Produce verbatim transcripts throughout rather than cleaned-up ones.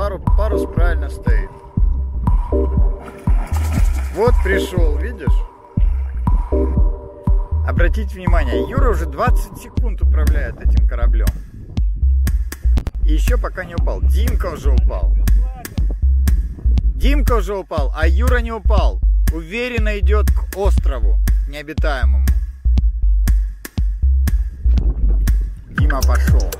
пару, парус правильно стоит. Вот пришел, видишь? Обратите внимание, Юра уже двадцать секунд управляет этим кораблем. И еще пока не упал. Димка уже упал. Димка уже упал, а Юра не упал. Уверенно идет к острову необитаемому. Дима пошел.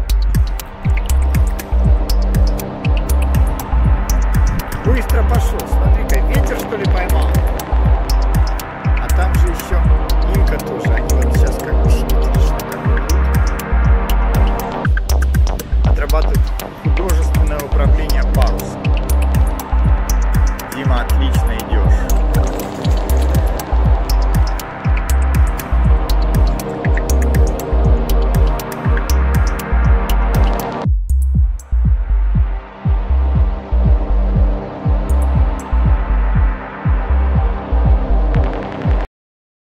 Быстро пошел. Смотри-ка, ветер что ли поймал? А там же еще Инка тоже. Они вот сейчас как бы симметрично такое. Отрабатывают художественное управление